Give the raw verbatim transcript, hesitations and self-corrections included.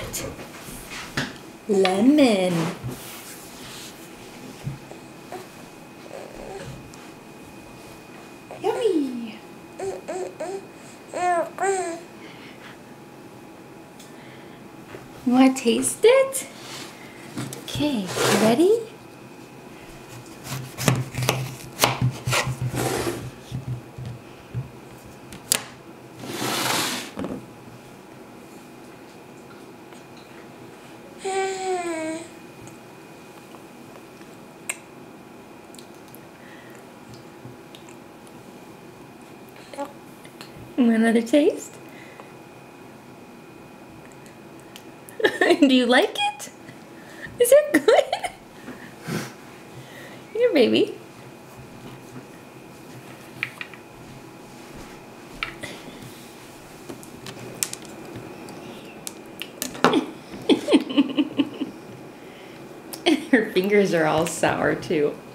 it? Lemon. Yummy. You want to taste it? Okay, you ready? Want another taste? Do you like it? Is it good? Here, baby. Her fingers are all sour too.